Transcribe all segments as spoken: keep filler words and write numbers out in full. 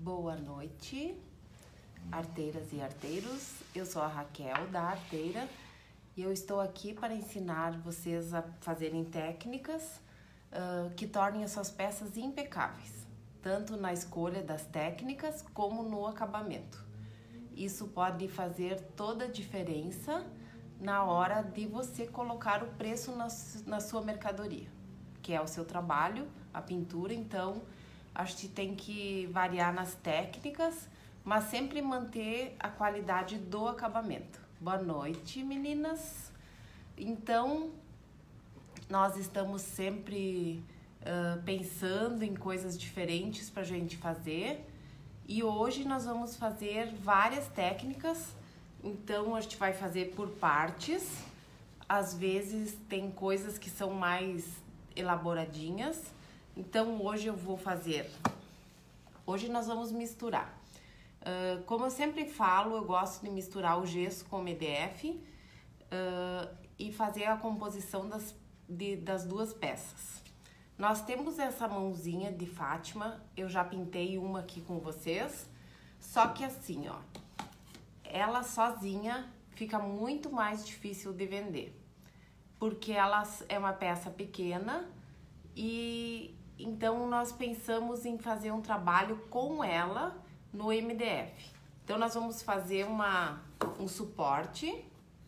Boa noite, arteiras e arteiros. Eu sou a Raquel da Arteira e eu estou aqui para ensinar vocês a fazerem técnicas uh, que tornem as suas peças impecáveis, tanto na escolha das técnicas como no acabamento. Isso pode fazer toda a diferença na hora de você colocar o preço na, na sua mercadoria, que é o seu trabalho, a pintura. Então, a gente tem que variar nas técnicas, mas sempre manter a qualidade do acabamento. Boa noite, meninas! Então, nós estamos sempre uh, pensando em coisas diferentes para a gente fazer, e hoje nós vamos fazer várias técnicas. Então, a gente vai fazer por partes. Às vezes tem coisas que são mais elaboradinhas. Então, hoje eu vou fazer... Hoje nós vamos misturar. Uh, como eu sempre falo, eu gosto de misturar o gesso com o M D F uh, e fazer a composição das, de, das duas peças. Nós temos essa mãozinha de Fátima. Eu já pintei uma aqui com vocês. Só que assim, ó... ela sozinha fica muito mais difícil de vender, porque ela é uma peça pequena e então nós pensamos em fazer um trabalho com ela no M D F. Então nós vamos fazer uma, um suporte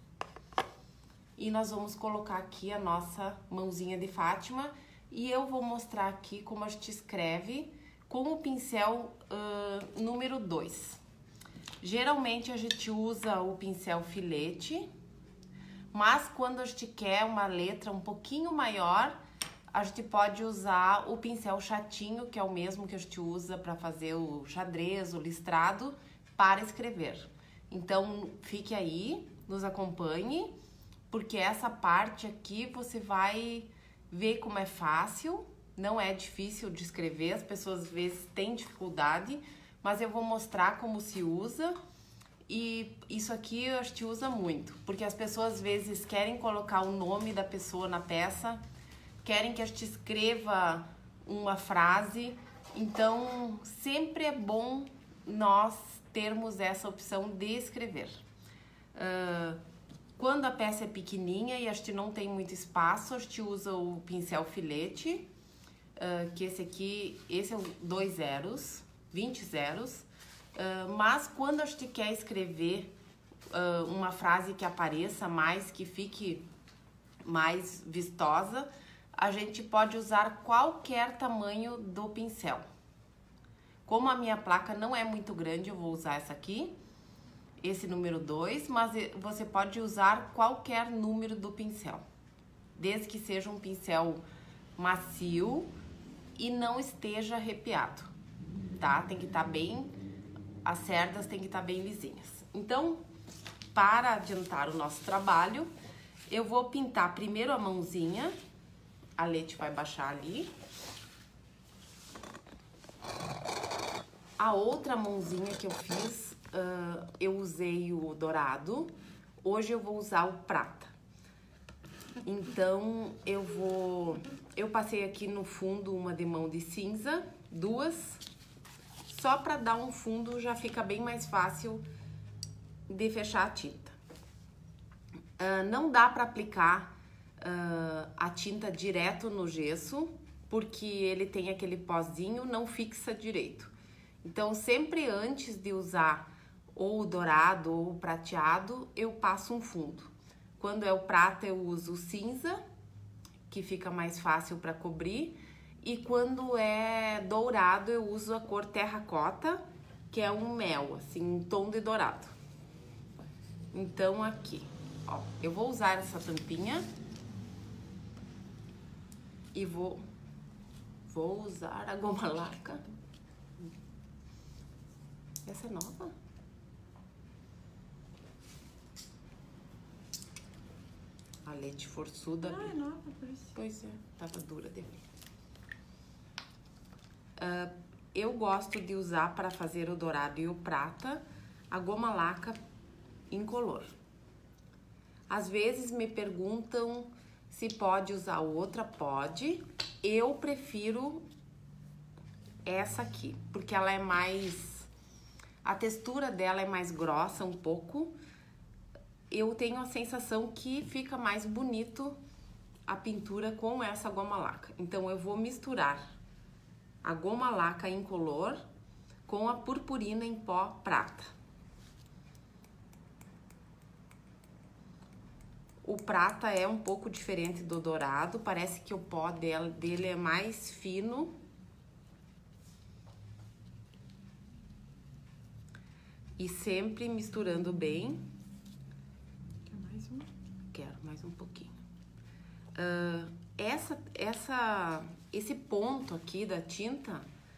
e nós vamos colocar aqui a nossa mãozinha de Fátima e eu vou mostrar aqui como a gente escreve com o pincel uh, número dois. Geralmente a gente usa o pincel filete, mas quando a gente quer uma letra um pouquinho maior, a gente pode usar o pincel chatinho, que é o mesmo que a gente usa para fazer o xadrez, o listrado, para escrever. Então fique aí, nos acompanhe, porque essa parte aqui você vai ver como é fácil, não é difícil de escrever, as pessoas às vezes têm dificuldade, mas eu vou mostrar como se usa. E isso aqui a gente usa muito, porque as pessoas às vezes querem colocar o nome da pessoa na peça, querem que a gente escreva uma frase, então sempre é bom nós termos essa opção de escrever. Uh, quando a peça é pequenininha e a gente não tem muito espaço, a gente usa o pincel filete, uh, que esse aqui, esse é o dois zeros, vinte zeros, uh, mas quando a gente quer escrever uh, uma frase que apareça mais, que fique mais vistosa, a gente pode usar qualquer tamanho do pincel. Como a minha placa não é muito grande, eu vou usar essa aqui, esse número dois, mas você pode usar qualquer número do pincel, desde que seja um pincel macio e não esteja arrepiado, tá? Tem que estar bem, as cerdas tem que estar bem lisinhas. Então, para adiantar o nosso trabalho, eu vou pintar primeiro a mãozinha. A Lete vai baixar ali. A outra mãozinha que eu fiz, uh, eu usei o dourado. Hoje eu vou usar o prata. Então, eu vou... Eu passei aqui no fundo uma de mão de cinza, duas. Só para dar um fundo já fica bem mais fácil de fechar a tinta. Uh, não dá para aplicar Uh, a tinta direto no gesso, porque ele tem aquele pozinho, não fixa direito. Então, sempre antes de usar ou o dourado ou o prateado, eu passo um fundo. Quando é o prata, eu uso o cinza, que fica mais fácil para cobrir. E quando é dourado, eu uso a cor terracota, que é um mel, assim, um tom de dourado. Então, aqui, ó, eu vou usar essa tampinha. E vou, vou usar a goma laca. Essa é nova? A Lete forçuda. Ah, é nova, por isso. Pois é, tava dura de ver. Uh, eu gosto de usar para fazer o dourado e o prata a goma laca incolor. Às vezes me perguntam se pode usar outra, pode. Eu prefiro essa aqui, porque ela é mais... A textura dela é mais grossa um pouco. Eu tenho a sensação que fica mais bonito a pintura com essa goma laca. Então, eu vou misturar a goma laca incolor com a purpurina em pó prata. O prata é um pouco diferente do dourado, parece que o pó dela, dele é mais fino. E sempre misturando bem. Quer mais um? Quero mais um pouquinho. Uh, essa, essa, esse ponto aqui da tinta,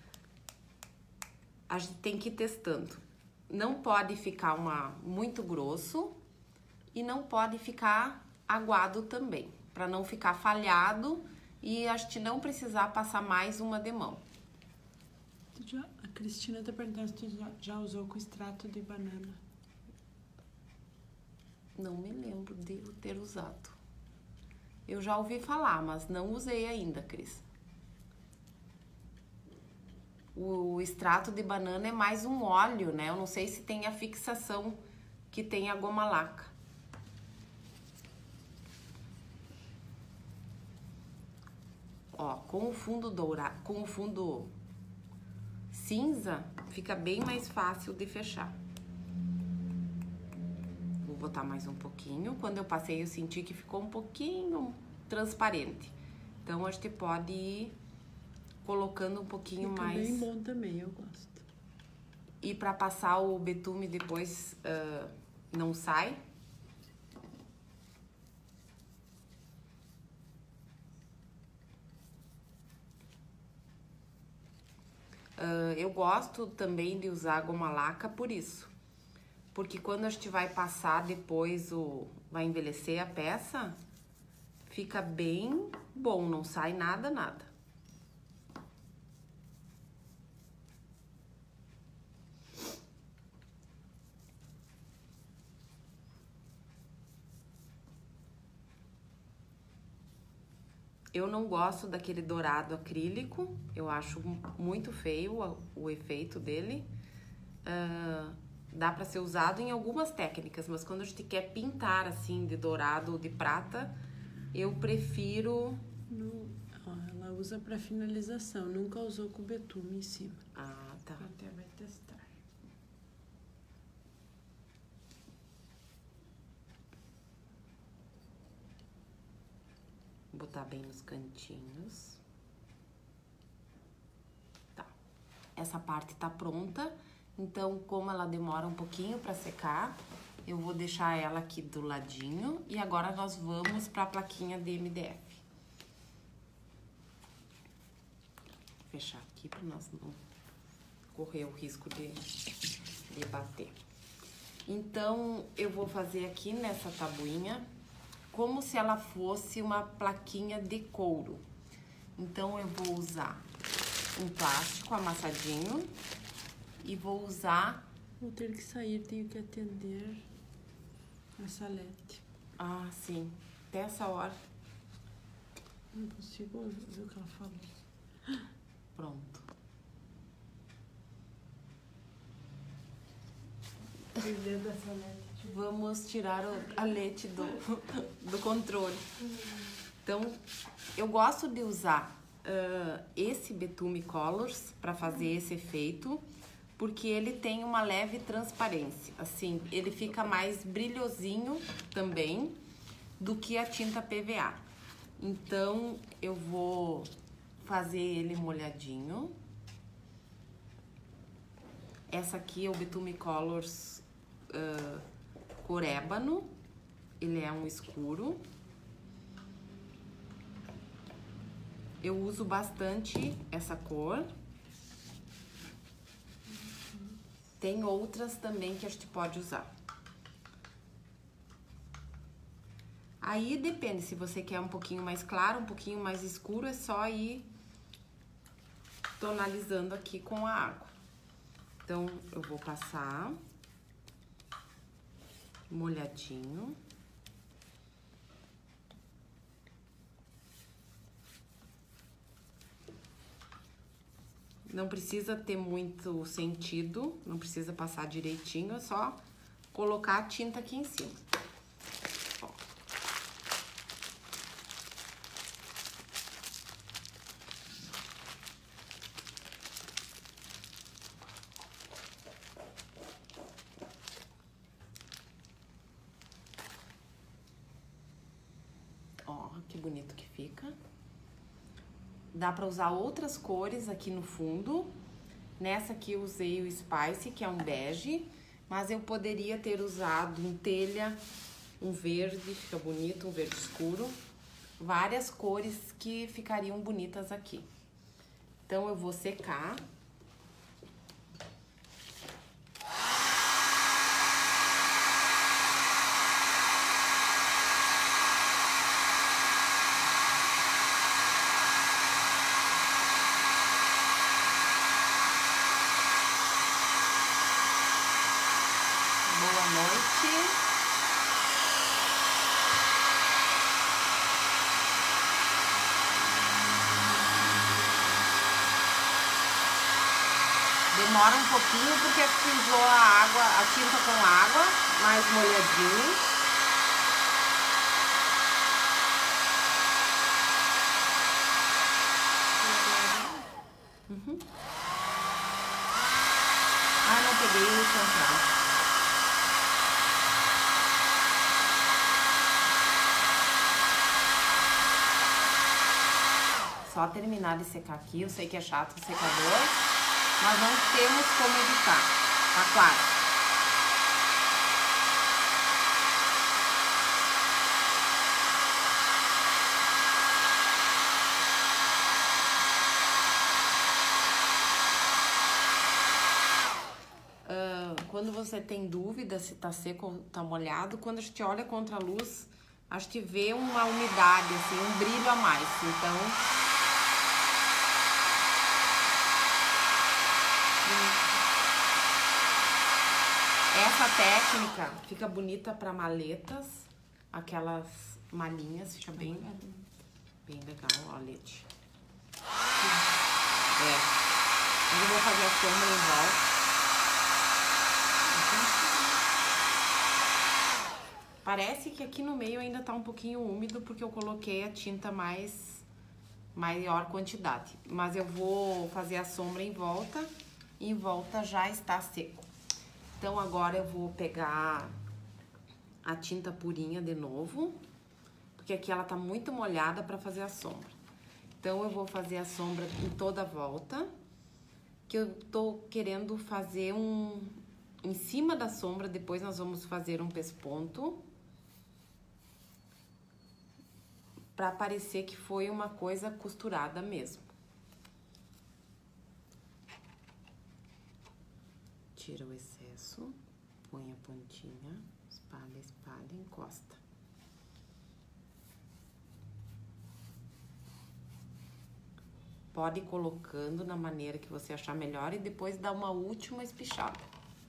a gente tem que ir testando. Não pode ficar uma, muito grosso e não pode ficar aguado também, para não ficar falhado e a gente não precisar passar mais uma demão. Tu já, a Cristina tá perguntando se tu já, já usou com extrato de banana. Não me lembro de eu ter usado. Eu já ouvi falar, mas não usei ainda, Cris. O extrato de banana é mais um óleo, né? Eu não sei se tem a fixação que tem a goma laca. Ó, com o fundo dourado, com o fundo cinza, fica bem mais fácil de fechar. Vou botar mais um pouquinho. Quando eu passei, eu senti que ficou um pouquinho transparente. Então, a gente pode ir colocando um pouquinho Fica mais. Bem bom também, eu gosto. E para passar o betume depois uh, não sai. Uh, eu gosto também de usar goma laca por isso. Porque quando a gente vai passar depois, o, vai envelhecer a peça, fica bem bom, não sai nada, nada. Eu não gosto daquele dourado acrílico, eu acho muito feio o, o efeito dele. Uh, dá para ser usado em algumas técnicas, mas quando a gente quer pintar assim de dourado ou de prata, eu prefiro... No, ó, ela usa para finalização, nunca usou com betume em cima. Ah, tá. Até vai testar. Botar bem nos cantinhos. Tá. Essa parte tá pronta. Então, como ela demora um pouquinho para secar, eu vou deixar ela aqui do ladinho. E agora nós vamos para a plaquinha de M D F. Vou fechar aqui para nós não correr o risco de, de bater. Então, eu vou fazer aqui nessa tabuinha como se ela fosse uma plaquinha de couro. Então, eu vou usar um plástico amassadinho e vou usar... Vou ter que sair, tenho que atender a Salete. Ah, sim. Até essa hora. Não consigo ver o que ela falou. Pronto. Viver da Salete. Vamos tirar o, a leite do, do controle. Então, eu gosto de usar uh, esse Betume Colors para fazer esse efeito, porque ele tem uma leve transparência. Assim, ele fica mais brilhosinho também do que a tinta P V A. Então, eu vou fazer ele molhadinho. Essa aqui é o Betume Colors uh, cor ébano, ele é um escuro. Eu uso bastante essa cor. Tem outras também que a gente pode usar. Aí depende, se você quer um pouquinho mais claro, um pouquinho mais escuro, é só ir tonalizando aqui com a água. Então, eu vou passar molhadinho. Não precisa ter muito sentido, não precisa passar direitinho, é só colocar a tinta aqui em cima. Ó. Ó, que bonito que fica. Dá pra usar outras cores aqui no fundo. Nessa aqui eu usei o Spice, que é um bege, mas eu poderia ter usado um telha, um verde, fica bonito, um verde escuro. Várias cores que ficariam bonitas aqui. Então eu vou secar. Boa noite. Demora um pouquinho porque pisou a água, a tinta com água, mais molhadinho. Uhum. Ah, não peguei o contraste. Só terminar de secar aqui, eu sei que é chato o secador, mas não temos como evitar, tá claro? Uh, quando você tem dúvida se tá seco ou tá molhado, quando a gente olha contra a luz, a gente vê uma umidade, assim, um brilho a mais, então... Essa técnica fica bonita para maletas, aquelas malinhas, fica bem, bem legal, ó, Leti. É. Eu vou fazer a sombra em volta. Parece que aqui no meio ainda tá um pouquinho úmido porque eu coloquei a tinta mais maior quantidade, mas eu vou fazer a sombra em volta e em volta já está seco. Então, agora eu vou pegar a tinta purinha de novo, porque aqui ela tá muito molhada para fazer a sombra. Então, eu vou fazer a sombra em toda a volta, que eu tô querendo fazer um... Em cima da sombra, depois nós vamos fazer um pesponto, para parecer que foi uma coisa costurada mesmo. Tira o excesso, põe a pontinha, espalha, espalha, encosta. Pode ir colocando na maneira que você achar melhor e depois dá uma última espichada.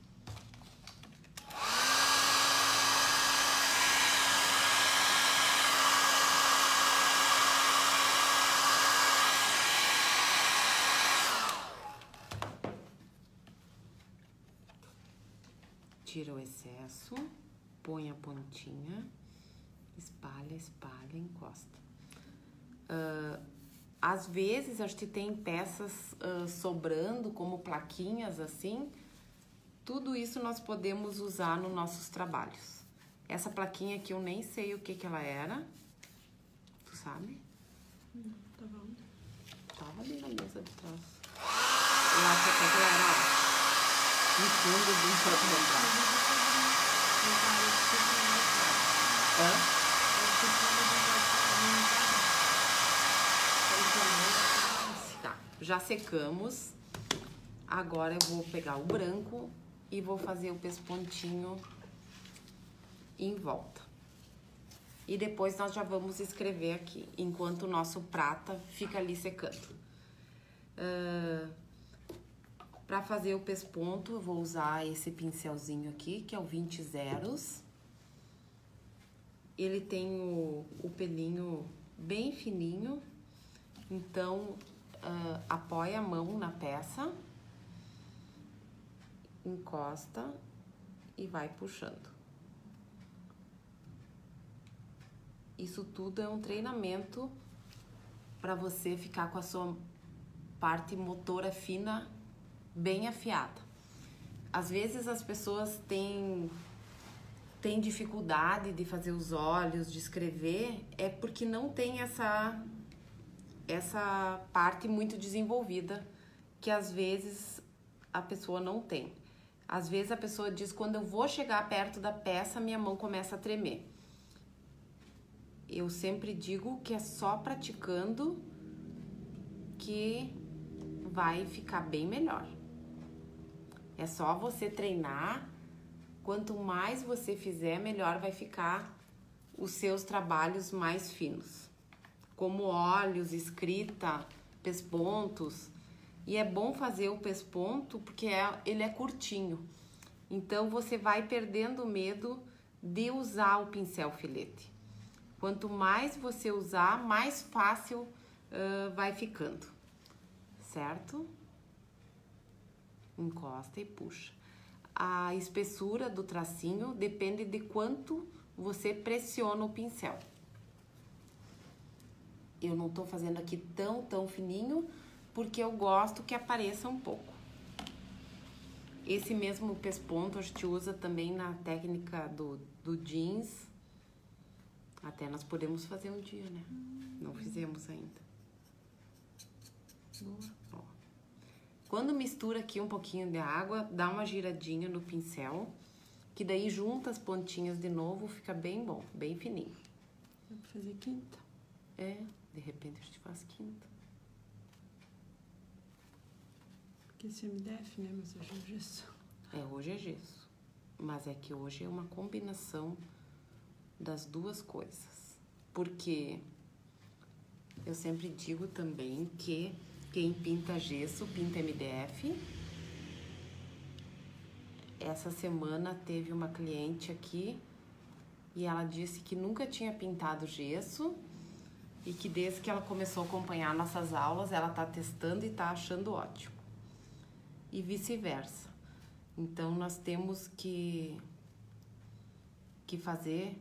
Tira o excesso, põe a pontinha, espalha, espalha, encosta. Uh, às vezes a gente tem peças uh, sobrando, como plaquinhas assim, tudo isso nós podemos usar nos nossos trabalhos. Essa plaquinha aqui eu nem sei o que que ela era, tu sabe? Não, tava onde? Tava ali na mesa de trás. Eu acho até que ela era... No fundo do fotoretrato. Hã? Tá, já secamos. Agora eu vou pegar o branco e vou fazer o pespontinho em volta. E depois nós já vamos escrever aqui, enquanto o nosso prata fica ali secando. Uh, Para fazer o pesponto, eu vou usar esse pincelzinho aqui, que é o vinte zeros. Ele tem o, o pelinho bem fininho, então uh, apoia a mão na peça, encosta e vai puxando. Isso tudo é um treinamento para você ficar com a sua parte motora fina bem afiada. Às vezes as pessoas têm, têm dificuldade de fazer os olhos, de escrever, é porque não tem essa, essa parte muito desenvolvida, que às vezes a pessoa não tem. Às vezes a pessoa diz, quando eu vou chegar perto da peça, minha mão começa a tremer. Eu sempre digo que é só praticando que vai ficar bem melhor. É só você treinar. Quanto mais você fizer, melhor vai ficar os seus trabalhos mais finos. Como olhos, escrita, pespontos. E é bom fazer o pesponto porque é, ele é curtinho. Então você vai perdendo o medo de usar o pincel filete. Quanto mais você usar, mais fácil uh, vai ficando, certo? Encosta e puxa. A espessura do tracinho depende de quanto você pressiona o pincel. Eu não tô fazendo aqui tão, tão fininho, porque eu gosto que apareça um pouco. Esse mesmo pesponto a gente usa também na técnica do, do jeans. Até nós podemos fazer um dia, né? Não fizemos ainda. Boa. Ó. Quando mistura aqui um pouquinho de água, dá uma giradinha no pincel, que daí junta as pontinhas de novo, fica bem bom, bem fininho. Dá pra fazer quinta? É, de repente a gente faz quinta. Porque esse é M D F, né? Mas hoje é gesso. É, hoje é gesso. Mas é que hoje é uma combinação das duas coisas, porque eu sempre digo também que quem pinta gesso pinta M D F. Essa semana teve uma cliente aqui e ela disse que nunca tinha pintado gesso e que desde que ela começou a acompanhar nossas aulas, ela tá testando e tá achando ótimo, e vice-versa. Então nós temos que que fazer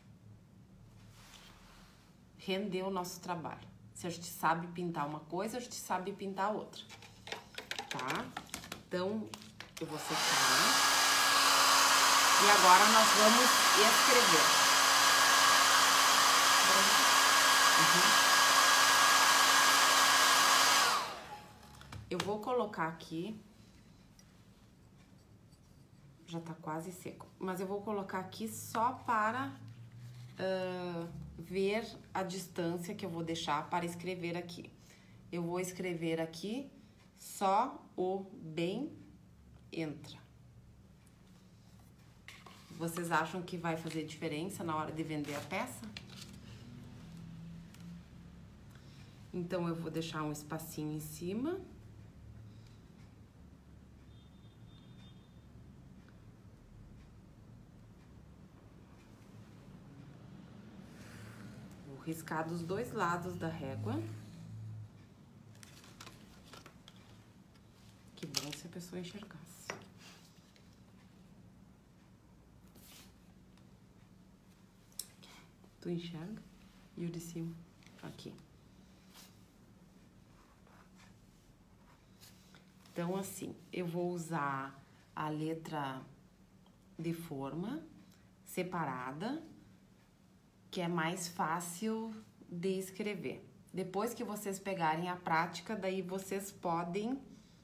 render o nosso trabalho. Se a gente sabe pintar uma coisa, a gente sabe pintar outra, tá? Então, eu vou secar. E agora nós vamos escrever. Uhum. Eu vou colocar aqui. Já tá quase seco. Mas eu vou colocar aqui só para uh, ver a distância que eu vou deixar para escrever aqui. Eu vou escrever aqui só o bem entra. Vocês acham que vai fazer diferença na hora de vender a peça? Então eu vou deixar um espacinho em cima. Riscar dos dois lados da régua. Que bom se a pessoa enxergasse. Tu enxerga? E o de cima? Aqui. Então, assim, eu vou usar a letra de forma separada, que é mais fácil de escrever. Depois que vocês pegarem a prática, daí vocês podem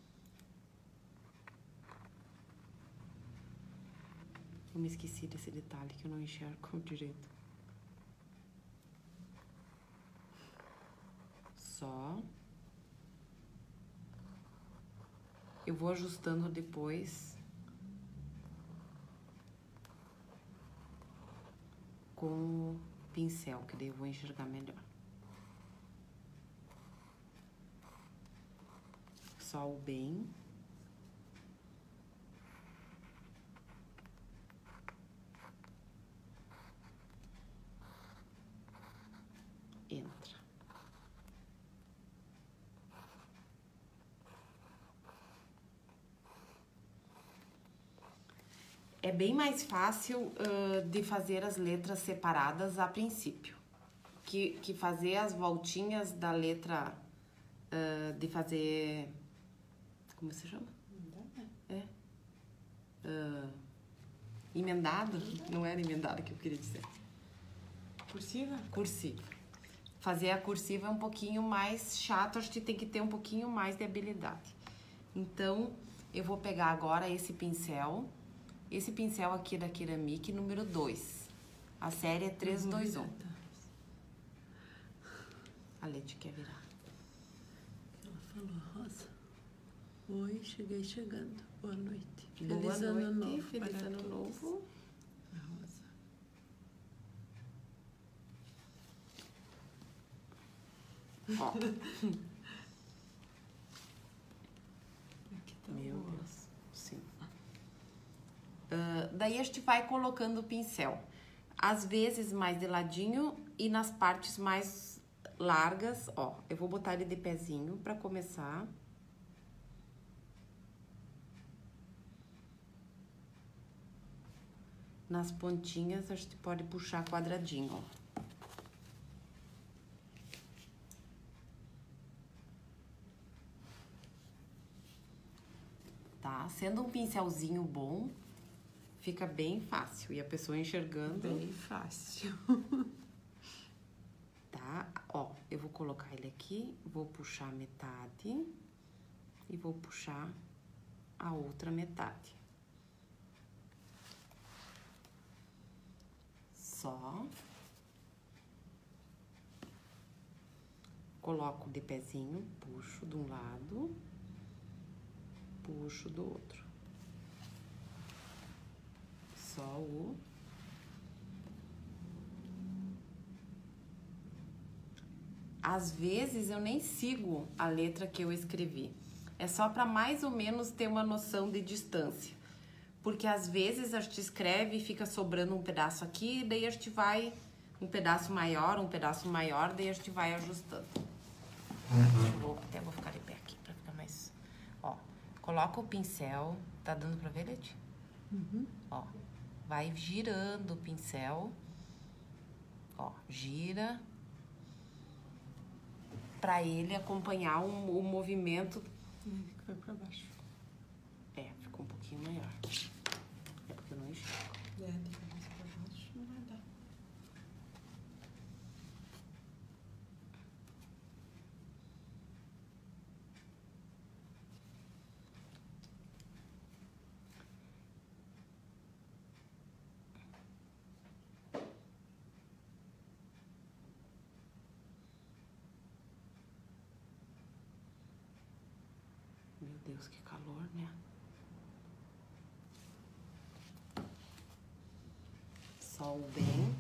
eu me esqueci desse detalhe que eu não enxergo direito. Só eu vou ajustando depois com o pincel, que daí eu vou enxergar melhor. Só o bem. Entra. é bem mais fácil uh, de fazer as letras separadas a princípio. Que, que fazer as voltinhas da letra, uh, de fazer... Como se chama? É. Uh, emendado? Não era emendado que eu queria dizer. Cursiva? Cursiva. Fazer a cursiva é um pouquinho mais chato, acho que tem que ter um pouquinho mais de habilidade. Então, eu vou pegar agora esse pincel, esse pincel aqui da Ceramic número dois. A série é três dois um. A Leti quer virar. Ela falou, Rosa. Oi, cheguei chegando. Boa noite. Boa Feliz noite, ano novo. feliz para ano todos. novo. A Rosa. Ó. Aqui tá Meu o... Deus, sim. Uh, daí a gente vai colocando o pincel. Às vezes mais de ladinho e nas partes mais largas, ó. Eu vou botar ele de pezinho pra começar. Nas pontinhas a gente pode puxar quadradinho, ó. Tá? Sendo um pincelzinho bom, fica bem fácil. E a pessoa enxergando... Bem fácil. Tá? Ó, eu vou colocar ele aqui, vou puxar metade e vou puxar a outra metade. Só. Coloco de pezinho, puxo de um lado, puxo do outro. Só o... Às vezes eu nem sigo a letra que eu escrevi. É só para mais ou menos ter uma noção de distância. Porque às vezes a gente escreve e fica sobrando um pedaço aqui, daí a gente vai... Um pedaço maior, um pedaço maior, daí a gente vai ajustando. Vou, até vou ficar de pé aqui pra ficar mais... Ó, coloca o pincel. Tá dando pra ver, Leti? Uhum. Ó, vai girando o pincel. Ó, gira... Pra ele acompanhar um, o movimento. Ele que foi pra baixo. É, ficou um pouquinho maior. É porque eu não enxergo. É, de cabeça pra baixo não vai dar. Meu Deus, que calor, né? Sol bem.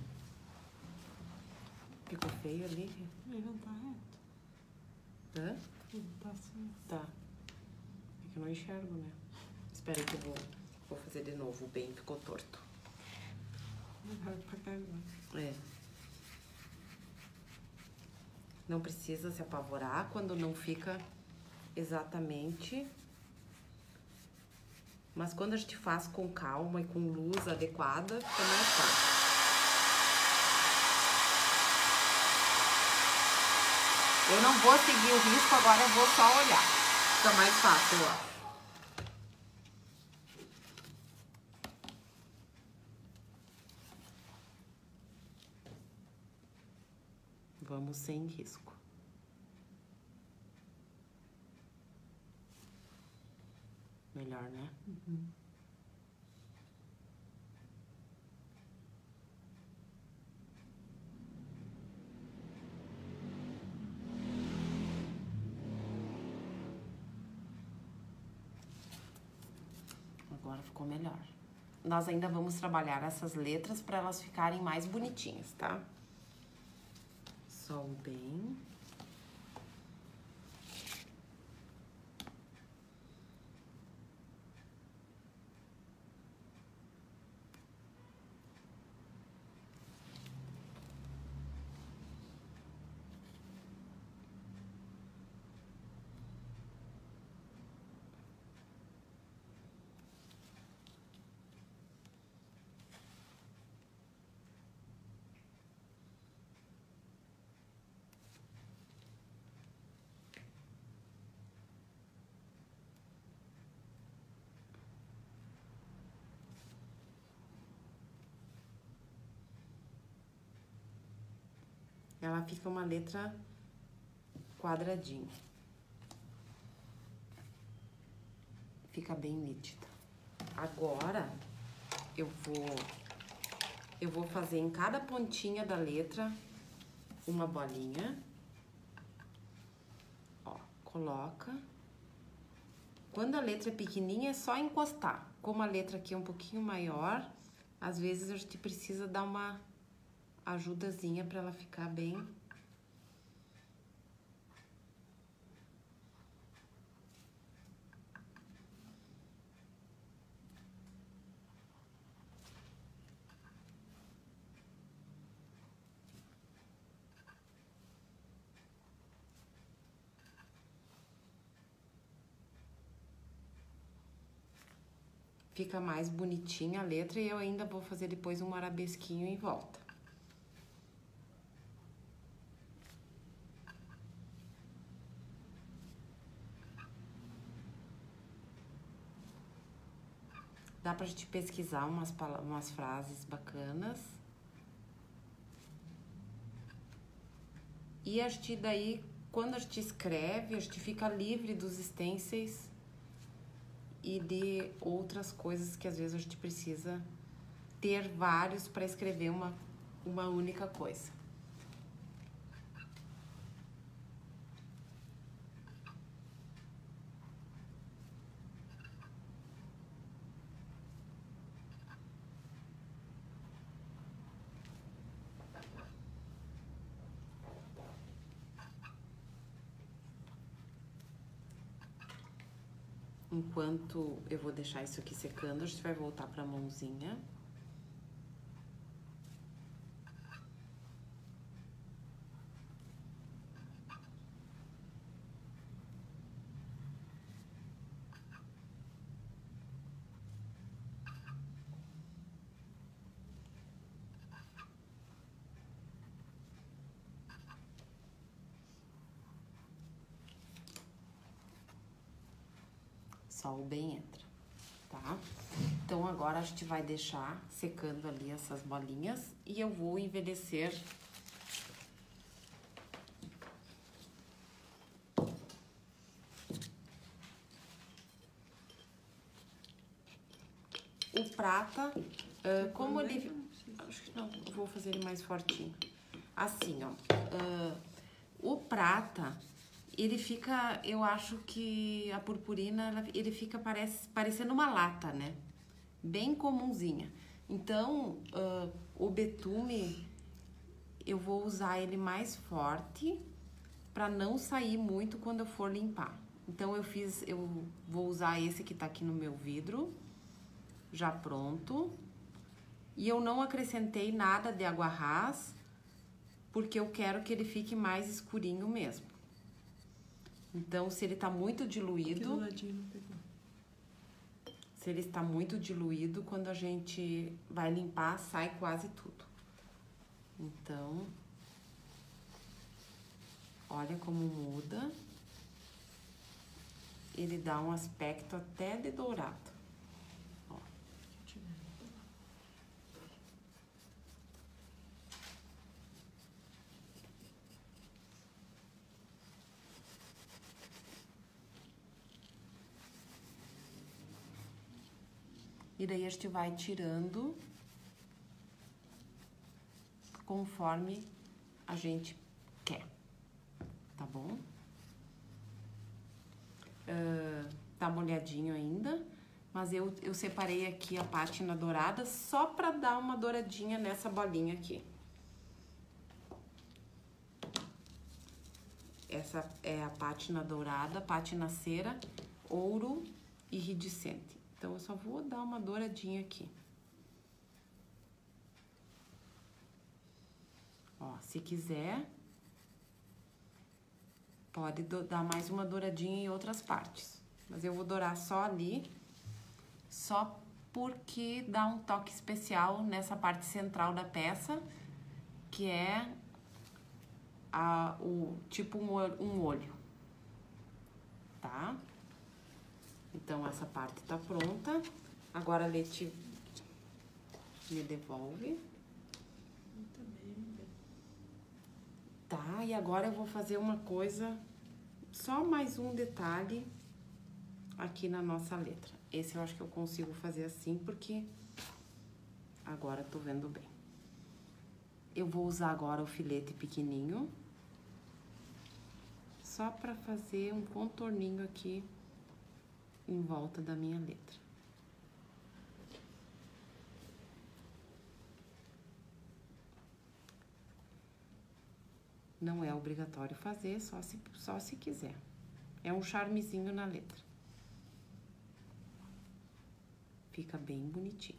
Ficou feio ali? Ele não tá reto. Hã? Ele tá assim. Tá. É que eu não enxergo, né? Espera aí que eu vou, vou fazer de novo. O bem ficou torto. Vai apagar agora. É. Não precisa se apavorar quando não fica exatamente. Mas quando a gente faz com calma e com luz adequada, fica mais fácil. Eu não vou seguir o risco, agora eu vou só olhar. Fica mais fácil, eu acho. Vamos sem risco. Melhor, né? Uhum. Agora ficou melhor. Nós ainda vamos trabalhar essas letras para elas ficarem mais bonitinhas, tá? Só o bem. ela fica uma letra quadradinha. Fica bem nítida. Agora, eu vou, eu vou fazer em cada pontinha da letra uma bolinha. Ó, coloca. Quando a letra é pequenininha, é só encostar. Como a letra aqui é um pouquinho maior, às vezes a gente precisa dar uma ajudazinha para ela ficar bem. Fica mais bonitinha a letra e eu ainda vou fazer depois um arabesquinho em volta. Dá pra gente pesquisar umas, umas frases bacanas. E a gente daí, quando a gente escreve, a gente fica livre dos stencils e de outras coisas que às vezes a gente precisa ter vários para escrever uma, uma única coisa. Enquanto eu vou deixar isso aqui secando, a gente vai voltar para a mãozinha. Só o bem entra, tá? Então, agora a gente vai deixar secando ali essas bolinhas e eu vou envelhecer o prata, uh, como ele... Acho que não, vou fazer ele mais fortinho. Assim, ó, uh, o prata... Ele fica, eu acho que a purpurina, ele fica parece, parecendo uma lata, né? Bem comunzinha. Então, uh, o betume, eu vou usar ele mais forte para não sair muito quando eu for limpar. Então, eu fiz, eu vou usar esse que tá aqui no meu vidro, já pronto. E eu não acrescentei nada de água ras, porque eu quero que ele fique mais escurinho mesmo. Então, se ele tá muito diluído, se ele está muito diluído, quando a gente vai limpar, sai quase tudo. Então, olha como muda. Ele dá um aspecto até de dourado. Ó. E daí a gente vai tirando conforme a gente quer, tá bom? Uh, tá molhadinho ainda, mas eu, eu separei aqui a pátina dourada só pra dar uma douradinha nessa bolinha aqui. Essa é a pátina dourada, pátina cera, ouro iridescente. Então, eu só vou dar uma douradinha aqui. Ó, se quiser, pode dar mais uma douradinha em outras partes. Mas eu vou dourar só ali, só porque dá um toque especial nessa parte central da peça, que é a, o, tipo um olho, um olho, tá? Então, essa parte tá pronta. Agora, a Leti me devolve. Tá, e agora eu vou fazer uma coisa, só mais um detalhe aqui na nossa letra. Esse eu acho que eu consigo fazer assim, porque agora tô vendo bem. Eu vou usar agora o filete pequenininho, só pra fazer um contorninho aqui em volta da minha letra. Não é obrigatório fazer, só se, só se quiser. É um charmezinho na letra. Fica bem bonitinho.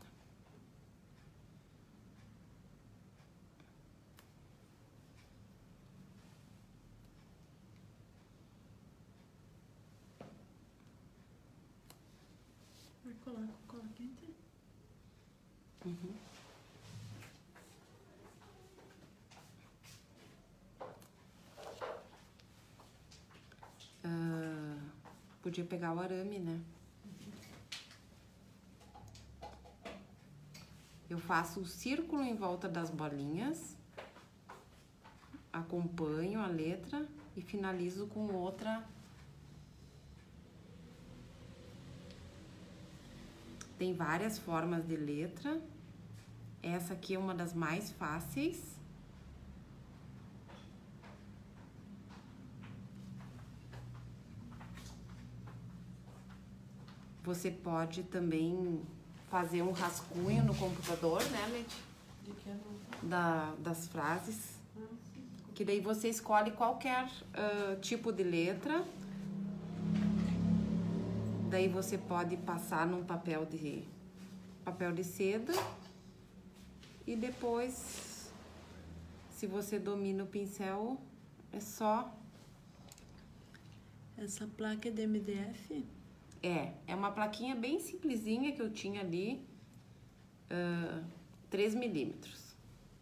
Vai colar com cola quente? Uhum. Ah, podia pegar o arame, né? Eu faço o círculo em volta das bolinhas, acompanho a letra e finalizo com outra. Tem várias formas de letra. Essa aqui é uma das mais fáceis. Você pode também fazer um rascunho no computador, né, Leti? De que ano? Da, das frases. Que daí você escolhe qualquer uh, tipo de letra. Daí você pode passar num papel de, papel de seda. E depois, se você domina o pincel, é só... Essa placa é de M D F? É, é uma plaquinha bem simplesinha que eu tinha ali, uh, três milímetros.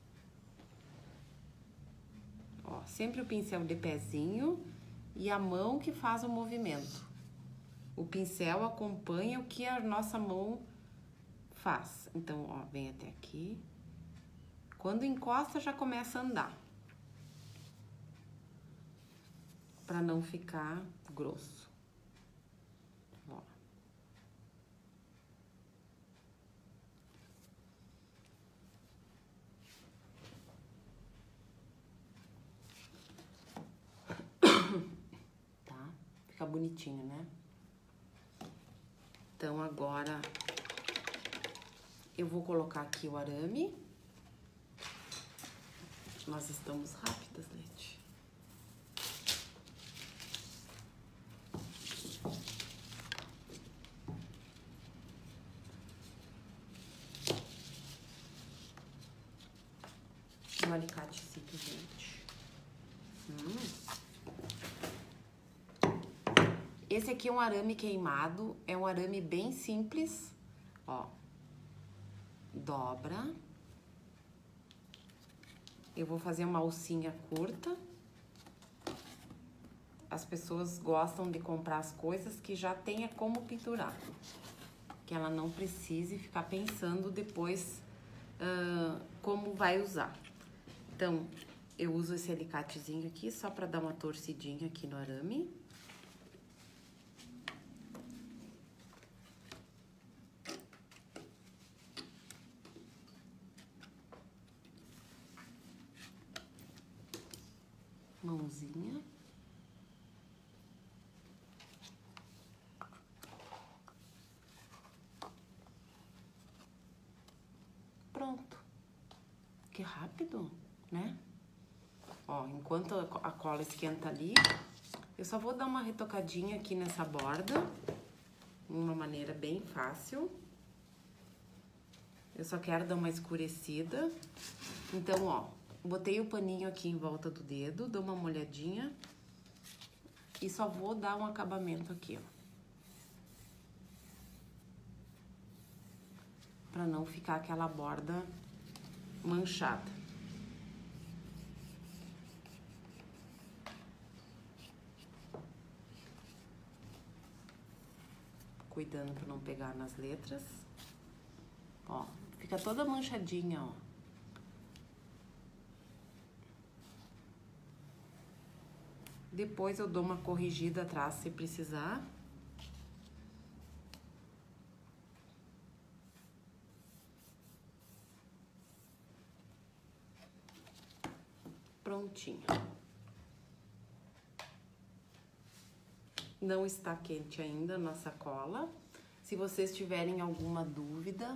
Ó, sempre o pincel de pezinho e a mão que faz o movimento. O pincel acompanha o que a nossa mão faz. Então, ó, vem até aqui. Quando encosta, já começa a andar. Pra não ficar grosso. Fica bonitinho, né? Então, agora eu vou colocar aqui o arame. Nós estamos rápidas, Leti. Um alicate simplesmente. Hum. Esse aqui é um arame queimado, é um arame bem simples, ó, dobra. Eu vou fazer uma alcinha curta. As pessoas gostam de comprar as coisas que já tenha como pinturar, que ela não precise ficar pensando depois uh, como vai usar. Então, eu uso esse alicatezinho aqui só para dar uma torcidinha aqui no arame. Mãozinha. Pronto. Que rápido, né? Ó, enquanto a cola esquenta ali, eu só vou dar uma retocadinha aqui nessa borda, de uma maneira bem fácil. Eu só quero dar uma escurecida. Então, ó, botei o paninho aqui em volta do dedo, dou uma molhadinha e só vou dar um acabamento aqui, ó. Pra não ficar aquela borda manchada. Cuidando pra não pegar nas letras. Ó, fica toda manchadinha, ó. Depois eu dou uma corrigida atrás se precisar. Prontinho. Não está quente ainda a nossa cola. Se vocês tiverem alguma dúvida,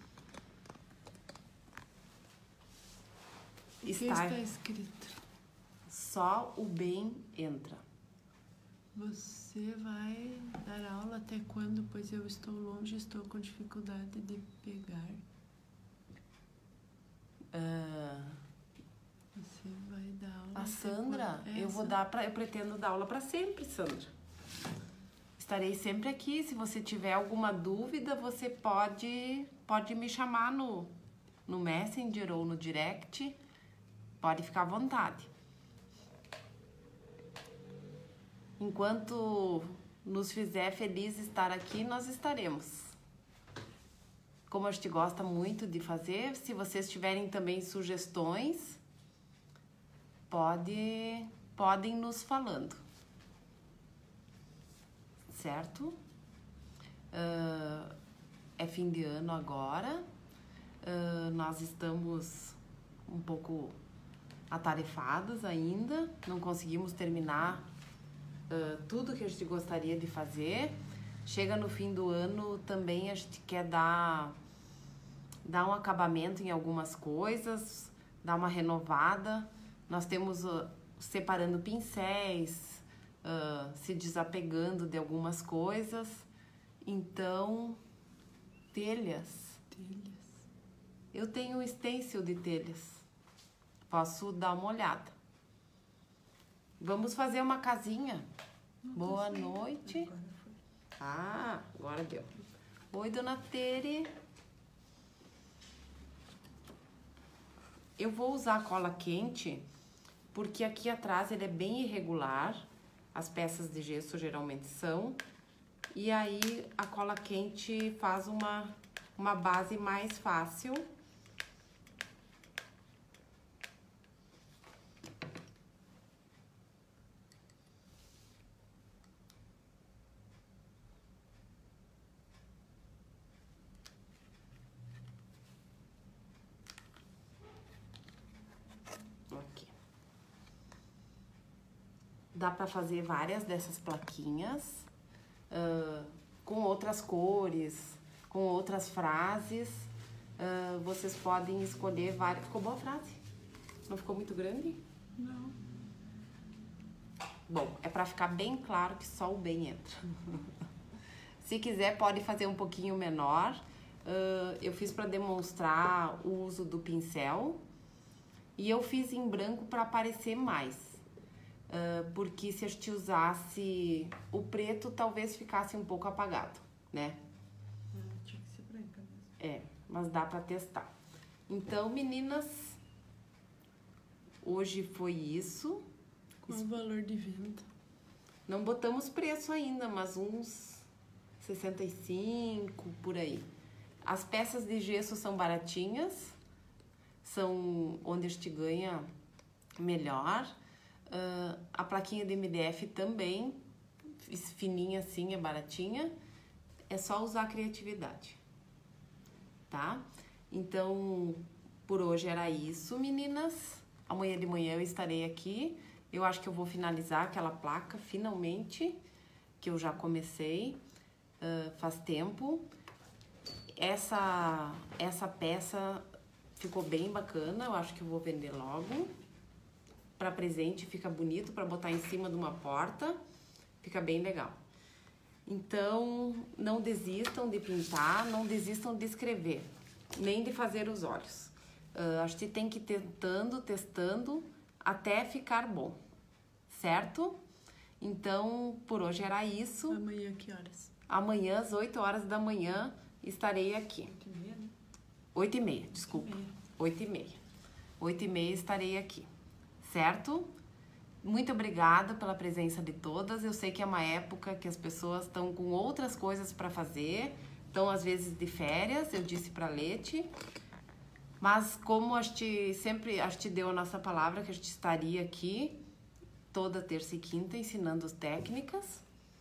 o que está, está escrito? Só o bem entra. Você vai dar aula até quando? Pois eu estou longe, estou com dificuldade de pegar. Uh, Você vai dar aula. A até Sandra, quando? eu vou Essa? dar para, eu pretendo dar aula para sempre, Sandra. Estarei sempre aqui. Se você tiver alguma dúvida, você pode, pode me chamar no, no Messenger ou no Direct. Pode ficar à vontade. Enquanto nos fizer feliz estar aqui, nós estaremos. Como a gente gosta muito de fazer, se vocês tiverem também sugestões, pode, podem nos falando. Certo? Uh, é fim de ano agora. Uh, nós estamos um pouco atarefadas ainda. Não conseguimos terminar uh, tudo que a gente gostaria de fazer. Chega no fim do ano, também a gente quer dar, dar um acabamento em algumas coisas, dar uma renovada. Nós temos uh, separando pincéis, Uh, se desapegando de algumas coisas. Então, telhas. Telhas. Eu tenho um stencil de telhas. Posso dar uma olhada. Vamos fazer uma casinha. Não Boa sei. noite. Agora foi. Ah, agora deu. Oi, dona Tere. Eu vou usar cola quente porque aqui atrás ele é bem irregular. As peças de gesso geralmente são. E aí a cola quente faz uma, uma base mais fácil. Dá para fazer várias dessas plaquinhas uh, com outras cores, com outras frases. Uh, vocês podem escolher várias. Ficou boa a frase? Não ficou muito grande? Não. Bom, é para ficar bem claro que só o bem entra. Se quiser, pode fazer um pouquinho menor. Uh, eu fiz para demonstrar o uso do pincel e eu fiz em branco para aparecer mais. Uh, porque se a gente usasse o preto, talvez ficasse um pouco apagado, né? Não, tinha que ser branca mesmo. É, mas dá pra testar. Então, meninas, hoje foi isso. Qual o valor de venda? Não botamos preço ainda, mas uns sessenta e cinco, por aí. As peças de gesso são baratinhas, são onde a gente ganha melhor. Uh, a plaquinha de M D F também, fininha assim, é baratinha. É só usar a criatividade, tá? Então, por hoje era isso, meninas. Amanhã de manhã eu estarei aqui. Eu acho que eu vou finalizar aquela placa, finalmente, que eu já comecei uh, faz tempo. Essa, essa peça ficou bem bacana, eu acho que eu vou vender logo. Para presente, fica bonito para botar em cima de uma porta, fica bem legal. Então, não desistam de pintar, não desistam de escrever, nem de fazer os olhos. Uh, a gente tem que ir tentando, testando, até ficar bom, certo? Então, por hoje era isso. Amanhã que horas? Amanhã, às oito horas da manhã, estarei aqui. oito e meia, né? oito e meia, desculpa. oito e meia. oito e meia estarei aqui. Certo? Muito obrigada pela presença de todas. Eu sei que é uma época que as pessoas estão com outras coisas para fazer, estão às vezes de férias, eu disse para a Leti, mas como a gente sempre a gente deu a nossa palavra que a gente estaria aqui, toda terça e quinta ensinando as técnicas.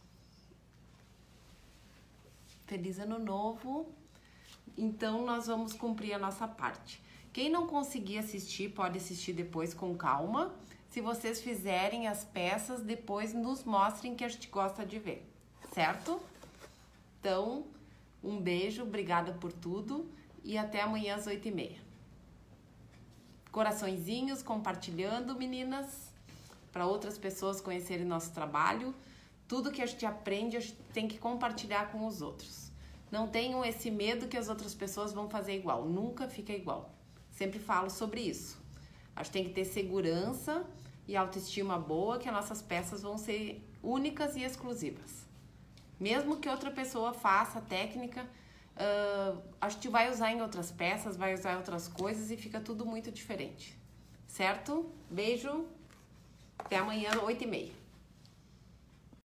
Feliz Ano Novo! Então, nós vamos cumprir a nossa parte. Quem não conseguir assistir, pode assistir depois com calma. Se vocês fizerem as peças, depois nos mostrem que a gente gosta de ver, certo? Então, um beijo, obrigada por tudo e até amanhã às oito e meia. Coraçõezinhos compartilhando, meninas, para outras pessoas conhecerem nosso trabalho. Tudo que a gente aprende, a gente tem que compartilhar com os outros. Não tenham esse medo que as outras pessoas vão fazer igual, nunca fica igual. Sempre falo sobre isso. A gente tem que ter segurança e autoestima boa, que as nossas peças vão ser únicas e exclusivas. Mesmo que outra pessoa faça a técnica, uh, a gente vai usar em outras peças, vai usar em outras coisas e fica tudo muito diferente. Certo? Beijo, até amanhã, oito e meia.